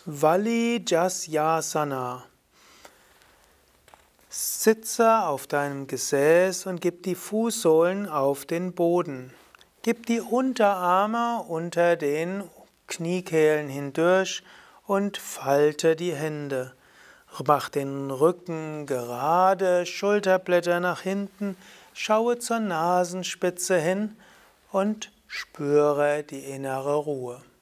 Valijasyasana. Sitze auf deinem Gesäß und gib die Fußsohlen auf den Boden. Gib die Unterarme unter den Kniekehlen hindurch und falte die Hände. Mach den Rücken gerade, Schulterblätter nach hinten, schaue zur Nasenspitze hin und spüre die innere Ruhe.